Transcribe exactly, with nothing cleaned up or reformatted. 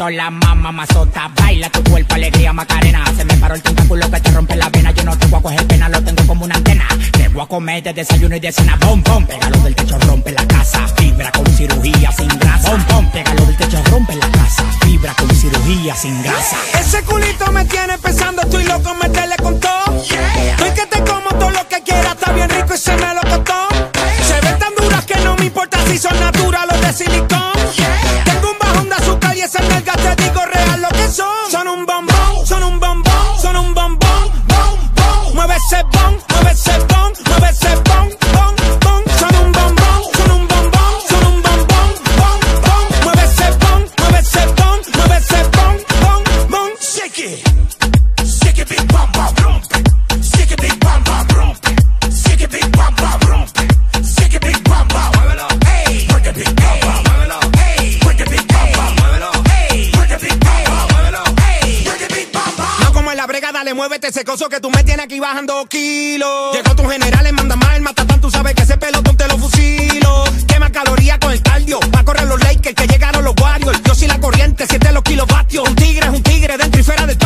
toda la mamá mazota. Baila tu cuerpo, alegría, Macarena. Se me paró el tentáculo que te rompe la vena. Yo no te voy a coger pena, lo tengo como una antena. Te voy a comer de desayuno y de cena. Bom, bom, pégalo del techo, rompe la casa. Fibra con cirugía sin grasa. Bom, bom, pégalo del techo, rompe la casa. Fibra con cirugía sin grasa. Ese culito me tiene pensando, estoy loco, meterle con todo. Estoy que te como todo lo que quiera, está bien rico y se me lo costó. Se ven tan duras que no me importa si son naturales de silicón. Tengo un bajón de azúcar y esas nalgas te digo real lo que son. Son un bombón, son un bombón, son un bombón, bom, bom. Mueve ese bon, mueve ese bon, mueve ese bon, bon, bon. Son un bombón, son un bombón, son un bombón, bom, bom. Mueve ese bon, mueve ese bon, mueve ese bon, bon, bon. Shake it, shake it, big bam bam rompe. Shake it, big bam bam rompe. Shake it, big bam bam rompe. Shake it, big bam bam. Muévelo, hey. Work it, big bam bam. Muévelo, hey. Work it, big bam bam. Muévelo, hey. Work it, big bam bam. Muévelo, hey. Work it, big bam bam. No como en la brega, dale, muévete ese coso que tú me tienes aquí bajando kilos. Llegó tu general, manda más el matatán, tú sabes que ese pelotón te lo fusilo. Quema calorías con el cardio, pa' correr los Lakers que llegaron los Warriors. Yo soy la corriente, siete los kilovatios. Un tigre es un tigre dentro y fuera del